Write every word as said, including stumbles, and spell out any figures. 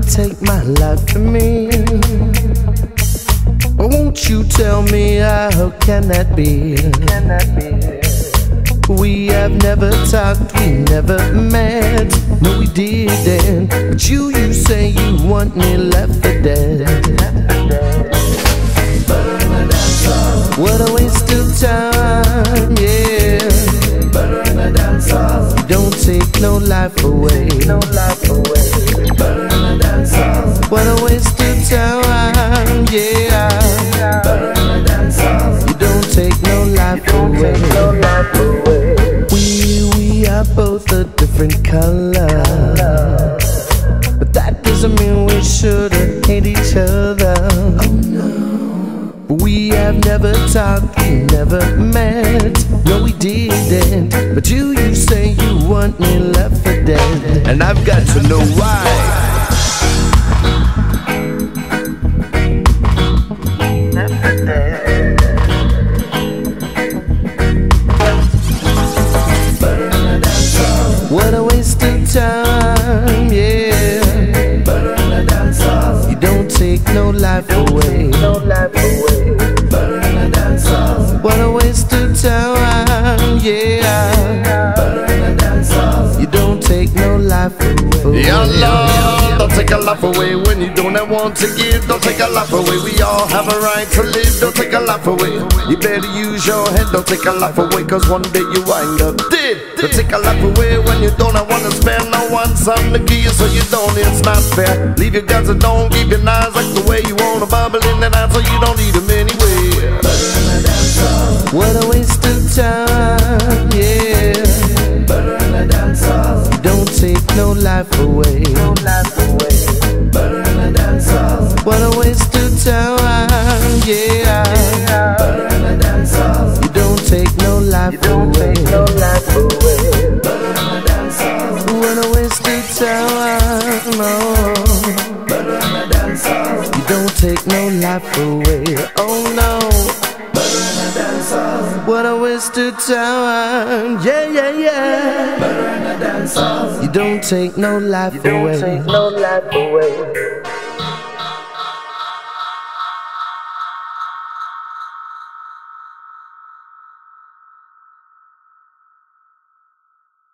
take my life from me. Won't you tell me how can that be? Can that be? We have never talked, we never met. No, we didn't. But you, you say you want me left for dead. What a waste of time, yeah. Butter in a dance hall. Don't take no life away. No life away. Butter in a dance hall. What a waste of time, yeah. Butter in a dance hall. You don't take no life away. No life away. We we are both a different color, but that doesn't mean we should hate each other. Oh no. We have never talked, we never met. No, we didn't. But you, you say you want me left for dead, and I've got to know why. Left for dead. Butter in a dance hall. What a waste of time, yeah. Butter in a dance hall. You don't take no life away. No life away. Butter in a dance hall. What a waste of time, yeah. Butter in a dance hall. You don't take no life away. Yeah, Lord, don't take a life away when you don't want to give. Don't take a life away. We all have a right to live. Don't take a life away. You better use your head. Don't take a life away, cause one day you wind up dead. Don't take a life away when you don't want to spare. No one something to give you, so you don't. It's not fair. Leave your guns and don't keep your knives like the way you want to bubble in and out, so you don't need them anyway. Butter in a dance hall. What a waste of time, yeah. Butter in a dance hall. You don't take no life away. No life away. Butter in a dance hall. What a waste of time, yeah. Butter in a dance hall. You don't take no life you don't away. Take no life away. Butter in a dance hall. What a waste of time, oh. Butter in a dance hall. You don't take no life away, oh no. Butter in a dance hall. What a waste of time, yeah, yeah, yeah. Butter in a dance hall. You don't take no life you away. You don't take no life away.